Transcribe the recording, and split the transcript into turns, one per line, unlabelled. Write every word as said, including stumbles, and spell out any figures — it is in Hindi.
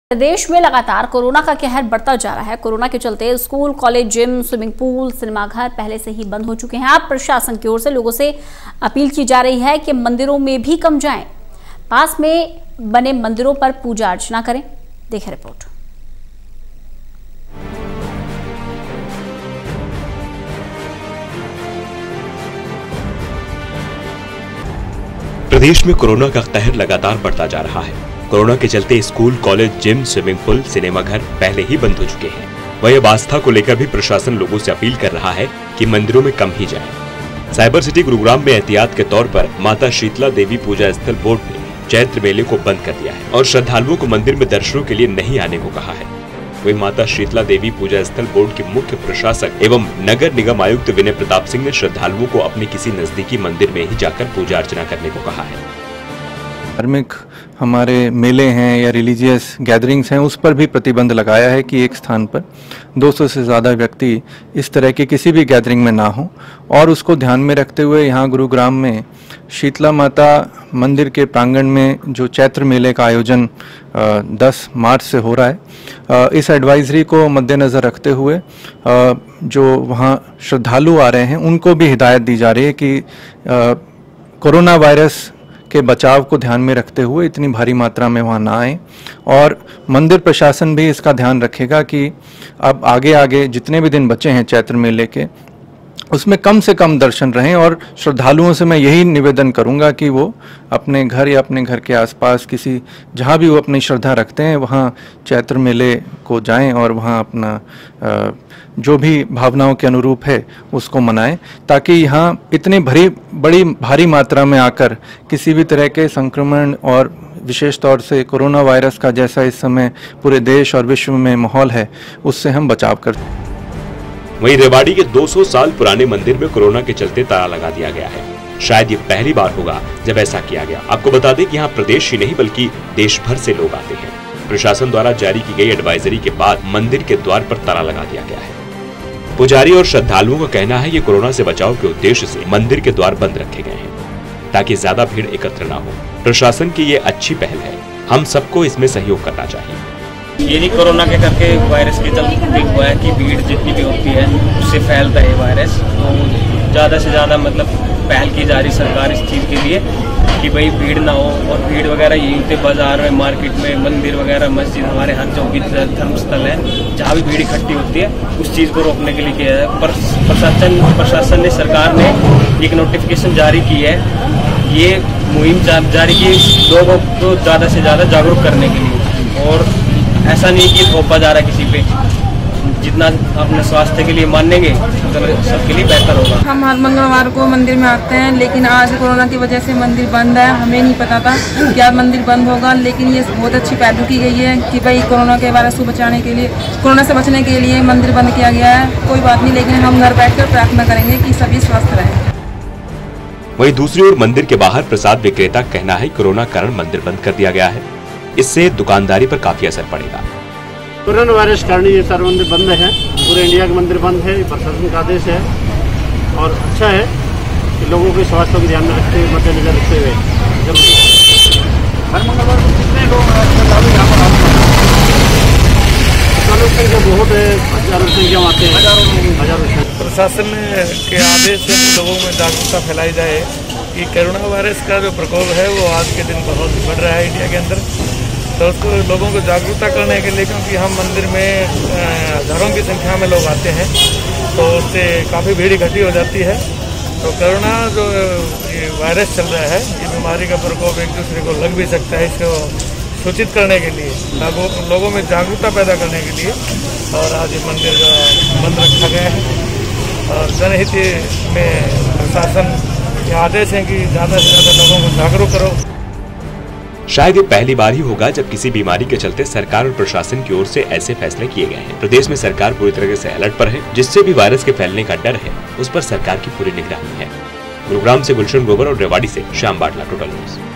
प्रदेश में लगातार कोरोना का कहर बढ़ता जा रहा है। कोरोना के चलते school, college, gym, swimming pool, सिनेमाघर पहले से ही बंद हो चुके हैं। अब प्रशासन की ओर से लोगों से अपील की जा रही है कि मंदिरों में भी कम जाएं, पास में बने मंदिरों पर पूजा अर्चना करें। देखें रिपोर्ट।
प्रदेश में कोरोना का कहर लगातार बढ़ता जा रहा है। कोरोना के चलते school, college, gym, swimming pool, सिनेमाघर पहले ही बंद हो चुके हैं। वहीं अब आस्था को लेकर भी प्रशासन लोगों से अपील कर रहा है कि मंदिरों में कम ही जाएं। साइबर सिटी गुरुग्राम में एहतियात के तौर पर माता शीतला देवी पूजा स्थल बोर्ड ने चैत्र मेले को बंद कर दिया है और श्रद्धालुओं को मंदिर में दर्शनों के लिए नहीं आने को कहा है। वहीं माता शीतला देवी पूजा स्थल बोर्ड के मुख्य प्रशासक एवं नगर निगम आयुक्त विनय प्रताप सिंह ने श्रद्धालुओं को अपने किसी नजदीकी मंदिर में ही जाकर पूजा अर्चना करने को कहा है।
धार्मिक हमारे मेले हैं या रिलीजियस गैदरिंग्स हैं, उस पर भी प्रतिबंध लगाया है कि एक स्थान पर दो सौ से ज़्यादा व्यक्ति इस तरह की किसी भी गैदरिंग में ना हो। और उसको ध्यान में रखते हुए यहाँ गुरुग्राम में शीतला माता मंदिर के प्रांगण में जो चैत्र मेले का आयोजन दस मार्च से हो रहा है, इस एडवाइजरी को मद्देनज़र रखते हुए जो वहाँ श्रद्धालु आ रहे हैं उनको भी हिदायत दी जा रही है कि कोरोना वायरस के बचाव को ध्यान में रखते हुए इतनी भारी मात्रा में वहाँ ना आए। और मंदिर प्रशासन भी इसका ध्यान रखेगा कि अब आगे आगे जितने भी दिन बचे हैं चैत्र मेले के, उसमें कम से कम दर्शन रहें। और श्रद्धालुओं से मैं यही निवेदन करूंगा कि वो अपने घर या अपने घर के आसपास किसी जहां भी वो अपनी श्रद्धा रखते हैं वहां चैत्र मेले को जाएं और वहां अपना जो भी भावनाओं के अनुरूप है उसको मनाएं, ताकि यहाँ इतनी भरी बड़ी भारी मात्रा में आकर किसी भी तरह के संक्रमण और विशेष तौर से कोरोना वायरस का जैसा इस समय पूरे देश और विश्व में माहौल है, उससे हम बचाव कर।
वहीं रेवाड़ी के दो सौ साल पुराने मंदिर में कोरोना के चलते ताला लगा दिया गया है। शायद ये पहली बार होगा जब ऐसा किया गया। आपको बता दें कि यहाँ प्रदेश ही नहीं बल्कि देश भर से लोग आते हैं। प्रशासन द्वारा जारी की गई एडवाइजरी के बाद मंदिर के द्वार पर ताला लगा दिया गया है। पुजारी और श्रद्धालुओं का कहना है कि कोरोना से बचाव के उद्देश्य से मंदिर के द्वार बंद रखे गए हैं ताकि ज्यादा भीड़ एकत्र न हो। प्रशासन की ये अच्छी पहल है, हम सबको इसमें सहयोग करना चाहिए।
ये नहीं कोरोना के करके वायरस के चलते हुआ है कि भीड़ जितनी भी होती है उससे फैलता है वायरस। तो ज़्यादा से ज़्यादा मतलब पहल की जा रही सरकार इस चीज़ के लिए कि भाई भीड़ ना हो। और भीड़ वगैरह यहीं होते बाजार में, मार्केट में, मंदिर वगैरह, मस्जिद, हमारे हर जो भी धर्मस्थल है जहाँ भी भीड़ इकट्ठी होती है उस चीज़ को रोकने के लिए किया है। पर प्रशासन प्रशासन ने सरकार ने एक नोटिफिकेशन जारी की है, ये मुहिम जारी की लोगों को ज़्यादा से ज़्यादा जागरूक करने के लिए। और ऐसा नहीं कि थोपा जा रहा है किसी पे, जितना अपने स्वास्थ्य के लिए मानेंगे तो सबके लिए बेहतर होगा।
हम हर मंगलवार को मंदिर में आते हैं, लेकिन आज कोरोना की वजह से मंदिर बंद है। हमें नहीं पता था कि आज मंदिर बंद होगा, लेकिन ये बहुत अच्छी पहल की गई है कि भाई कोरोना के वायरस को बचाने के लिए, कोरोना से बचने के लिए मंदिर बंद किया गया है। कोई बात नहीं, लेकिन हम घर बैठ कर प्रार्थना करेंगे कि सभी स्वस्थ रहें।
वहीं दूसरी ओर मंदिर के बाहर प्रसाद विक्रेता का कहना है कोरोना कारण मंदिर बंद कर दिया गया है, इससे दुकानदारी पर काफी असर पड़ेगा।
कोरोना वायरस कारण ये सारे मंदिर बंद हैं, पूरे इंडिया के मंदिर बंद है, प्रशासन का आदेश है। और अच्छा है कि लोगों के स्वास्थ्य को ध्यान में रखते हुए, मद्देनजर रखते हुए जरूर हर मंगलवार को कितने लोग यहाँ पर आते हैं, संख्या बहुत है, हजारों संख्या आते हैं, हजारों।
प्रशासन के आदेश से लोगों में जागरूकता फैलाई जाए कि कोरोना वायरस का जो प्रकोप है वो आज के दिन बहुत बढ़ रहा है इंडिया के अंदर। तो उसको लोगों को जागरूकता करने के लिए, क्योंकि हम मंदिर में हजारों की संख्या में लोग आते हैं तो उससे काफ़ी भीड़ इकट्ठी हो जाती है। तो कोरोना जो ये वायरस चल रहा है, ये बीमारी का प्रकोप एक दूसरे को लग भी सकता है, इसको सूचित करने के लिए, लोगों लोगों में जागरूकता पैदा करने के लिए और आज ये मंदिर बंद रखा गया है। और जनहित में प्रशासन के आदेश हैं कि ज़्यादा से ज़्यादा लोगों को जागरूक करो।
शायद ये पहली बार ही होगा जब किसी बीमारी के चलते सरकार और प्रशासन की ओर से ऐसे फैसले किए गए हैं। प्रदेश में सरकार पूरी तरह से अलर्ट पर है, जिससे भी वायरस के फैलने का डर है उस पर सरकार की पूरी निगरानी है। गुरुग्राम से गुलशन ग्रोवर और रेवाड़ी से श्याम बाटला, टोटल न्यूज़।